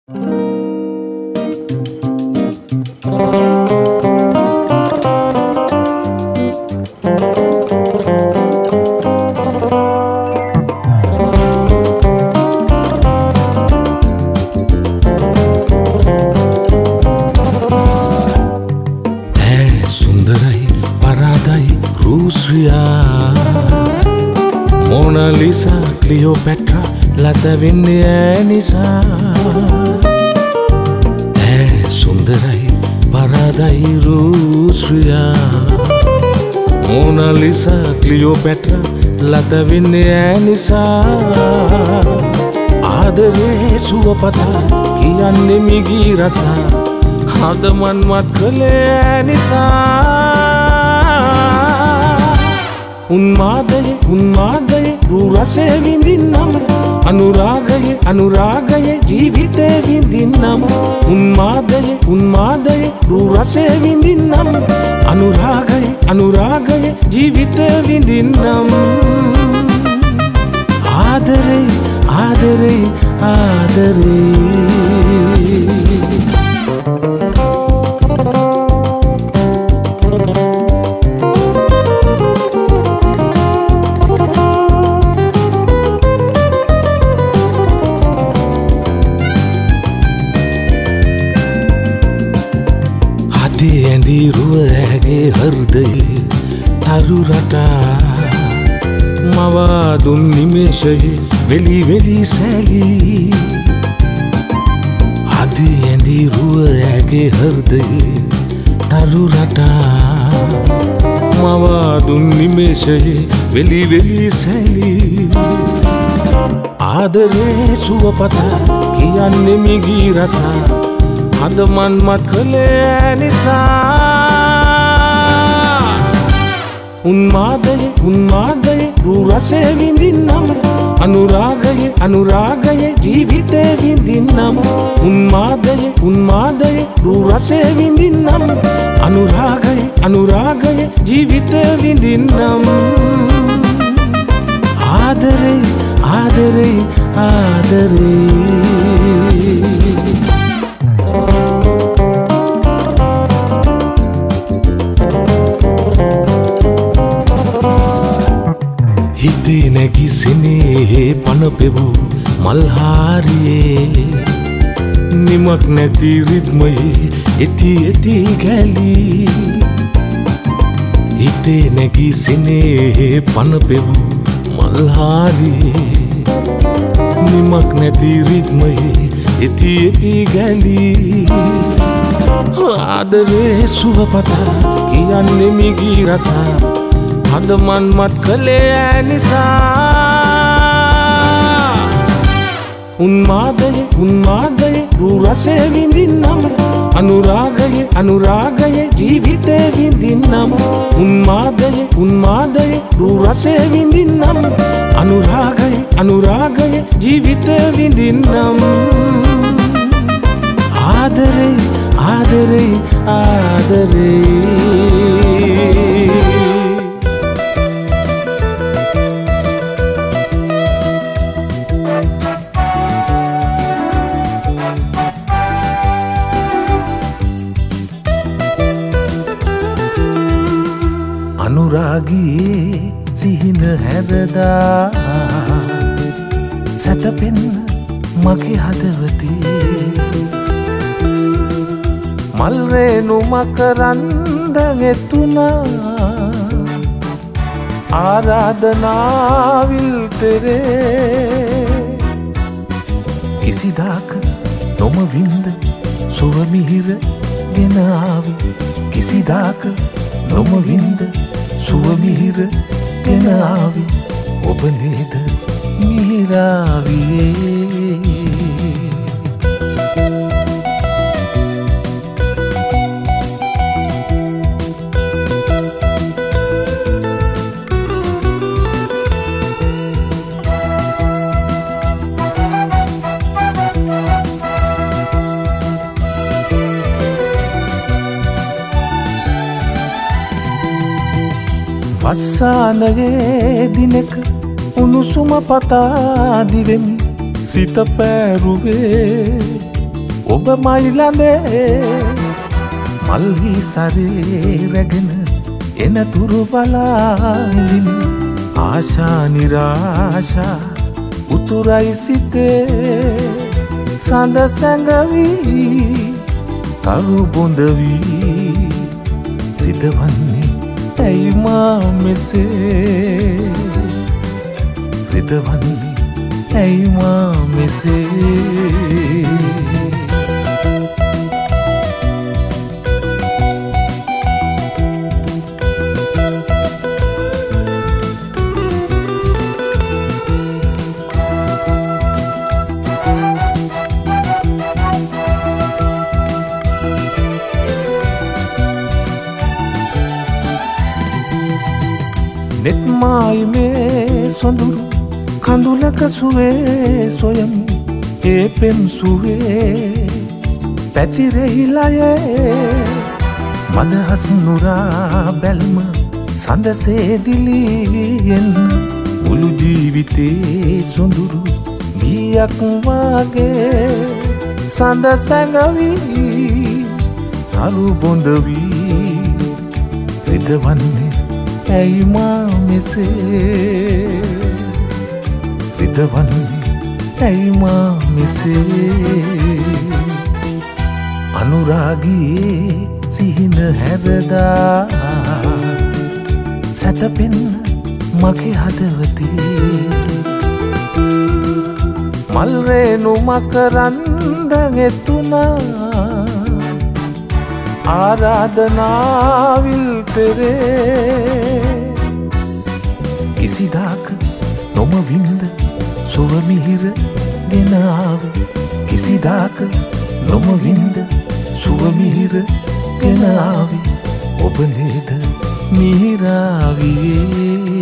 Mona Lisa, Cleopatra, ලතවෙන්නේ නිසා සුන්දරයි පරාදයි රූස්රියා Mona Lisa, Cleopatra, ලතවෙන්නේ නිසා ආදරේ සුවපතා කියන්නේ මිගී රස හදමන් මත් කළේ නිසා උන්මාදයේ රූ රසය විඳින්නම අනුරාගයේ ජීවිතේ විඳින්නම උන්මාදයේ රූ රසය විඳින්නම අනුරාගයේ ජීවිතේ විඳින්නම ආදරේ ඇඳී රුව ඇගේ හෘදයේ තරු රටා මවා දුන් නිමේෂයේ වෙලි සැලී අදී ඇඳී රුව ඇගේ හෘදයේ තරු රටා මවා දුන් නිමේෂයේ වෙලි සැලී ආදරේ සුවපතා කියන්නේ මිගී රස හදමන් මත් කළේ නිසා උන්මාදයේ රූ රසය විඳින්නම අනුරාගයේ ජීවිතේ විඳින්නම උන්මාදයේ රූ රසය විඳින්නම අනුරාගයේ ජීවිතේ විඳින්නම ආදරේ හිතේ නැගි සෙනෙහේ පන පෙවූ මල්හාරියේ නිමක් නැති රිද්මයේ එති ගැලී හිතේ නැගි සෙනෙහේ පන පෙවූ මල්හාරියේ නිමක් නැති රිද්මයේ එති ගැලී ආදරේ සුවපතා කියන්නේ මිගී රස හදමන් මත් කළේ නිසා උන්මාදයේ රූ රසය විඳින්නම අනුරාගයේ ජීවිතේ විඳින්නම උන්මාදයේ රූ රසය විඳින්නම අනුරාගයේ ජීවිතේ විඳින්නම ආදරේ අනුරාගයේ සිහින හැරදා සැතපෙන්න මගේ හදවතේ මල් රේණු මකරන්ද ගෙතුනා ආරාධනාවිල් තෙරේ කිසිදාක නොම වින්ද සුව මිහිර ගෙන ආවි කිසිදාක නොම වින්ද සුව මිහිර ගෙන ආවි ඔබ නේද මිහිරාවියේ වස්සානයේ දිනක උණුසුම පතා දිවෙමි සිත පෑරුවේ ඔබ මයිලඳේ මල්හි සරේ රැගෙන එන තුරු බලා ඉඳින් ආශා නිරාශා උතුරයි සිතේ සඳ සැඟවී තරු බොඳ වී රිදවන්නේ ඇයි මා මෙසේ රිදවන්නේ ඇයි මා මෙසේ නෙත් මායිමේ සොඳුරු කඳුලක සුවේ සොයමි ඒ පෙම් සුවේ පැතිරෙහිලයේ මදහස් නුරා බැල්ම සඳසේ දිලියෙන් මුළු ජීවිතේ සොඳුරු ගීයක් වාගේ සඳ සැඟවී තරු බොඳ වී රිදවන්නේ ඇයි මා මෙසේ රිදවන්නේ ඇයි මා මෙසේ අනුරාගියේ සිහින හැරදා සැතපෙන්න මගේ හදවතේ මල් රේණු මකරන්දන් එතුණා ආරාධනාවිල් පෙරේ කිසිදාක නොම වින්ද සුව මිහිර ගෙන ආවේ කිසිදාක නොම වින්ද සුව මිහිර ගෙන ආවේ ඔබ නේද මිහිරාවියේ